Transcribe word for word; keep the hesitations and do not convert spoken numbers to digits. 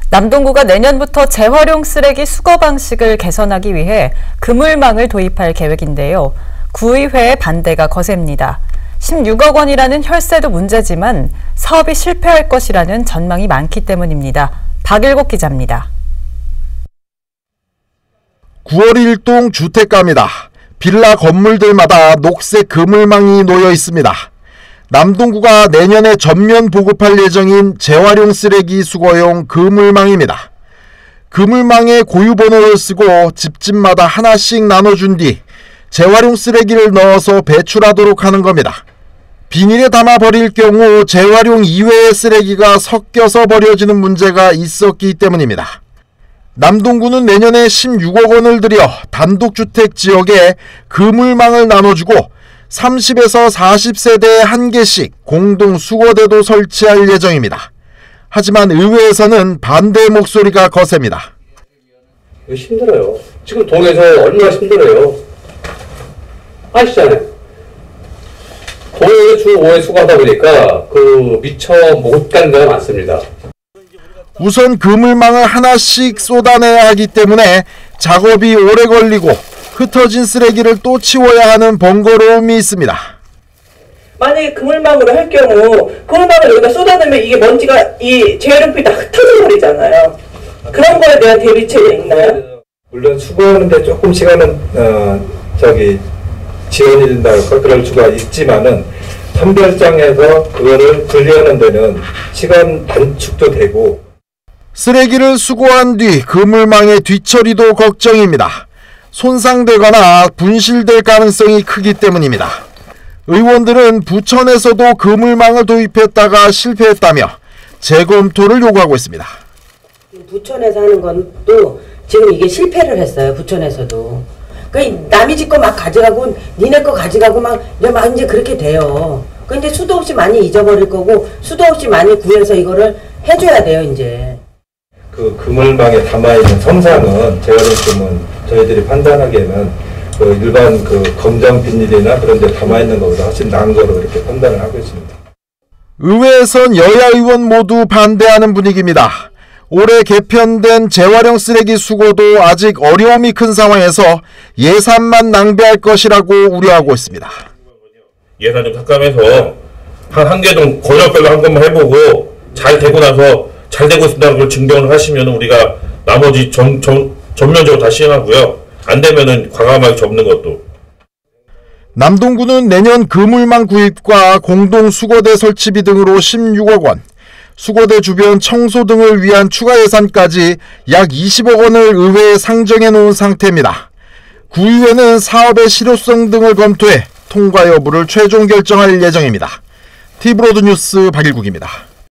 남동구가 내년부터 재활용 쓰레기 수거 방식을 개선하기 위해 그물망을 도입할 계획인데요. 구의회의 반대가 거셉니다. 십육억 원이라는 혈세도 문제지만 사업이 실패할 것이라는 전망이 많기 때문입니다. 박일국 기자입니다. 구월 일동 주택가입니다. 빌라 건물들마다 녹색 그물망이 놓여 있습니다. 남동구가 내년에 전면 보급할 예정인 재활용 쓰레기 수거용 그물망입니다. 그물망에 고유번호를 쓰고 집집마다 하나씩 나눠준 뒤 재활용 쓰레기를 넣어서 배출하도록 하는 겁니다. 비닐에 담아 버릴 경우 재활용 이외의 쓰레기가 섞여서 버려지는 문제가 있었기 때문입니다. 남동구는 내년에 십육억 원을 들여 단독주택 지역에 그물망을 나눠주고 삼십에서 사십 세대에 한 개씩 공동 수거대도 설치할 예정입니다. 하지만 의회에서는 반대 목소리가 거셉니다. 이거 힘들어요. 지금 동에서 얼마나 힘들어요. 아시잖아요. 동에서 주 오 회 수거하다 보니까 그 미처 못 가는 데가 많습니다. 우선 그물망을 하나씩 쏟아내야 하기 때문에 작업이 오래 걸리고 흩어진 쓰레기를 또 치워야 하는 번거로움이 있습니다. 만약에 그물망으로 할 경우 그물망을 여기다 쏟아내면 이게 먼지가 이 재활용품이 다 흩어져 버리잖아요. 그런 거에 대한 대비책이 있나요? 물론 수거하는데 조금 시간은 어, 저기 지연이 된다 할까 그럴 수가 있지만은 선별장에서 그거를 분리하는 데는 시간 단축도 되고. 쓰레기를 수거한 뒤 그물망의 뒤처리도 걱정입니다. 손상되거나 분실될 가능성이 크기 때문입니다. 의원들은 부천에서도 그물망을 도입했다가 실패했다며 재검토를 요구하고 있습니다. 부천에서 하는 것도 지금 이게 실패를 했어요. 부천에서도. 그러니까 남이 집 거 막 가져가고 니네 거 가져가고 막 이제 막 이제 그렇게 돼요. 근데 수도 없이 많이 잊어버릴 거고 수도 없이 많이 구해서 이거를 해줘야 돼요 이제. 그 그물망에 담아있는 성상은 재활용품은 저희들이 판단하기에는 그 일반 그 검정 비닐이나 그런 데 담아있는 것보다 훨씬 나은 거로 이렇게 판단을 하고 있습니다. 의회에선 여야 의원 모두 반대하는 분위기입니다. 올해 개편된 재활용 쓰레기 수거도 아직 어려움이 큰 상황에서 예산만 낭비할 것이라고 우려하고 있습니다. 예산 좀 삭감해서 한 한 개 좀 권역별로 한 것만 해보고 잘 되고 나서 잘 되고 있다는 걸 증명을 하시면 우리가 나머지 전, 전, 전면적으로 다 시행하고요. 안 되면은 과감하게 접는 것도. 남동구는 내년 그물망 구입과 공동 수거대 설치비 등으로 십육억 원, 수거대 주변 청소 등을 위한 추가 예산까지 약 이십억 원을 의회에 상정해 놓은 상태입니다. 구의회는 사업의 실효성 등을 검토해 통과 여부를 최종 결정할 예정입니다. 티브로드 뉴스 박일국입니다.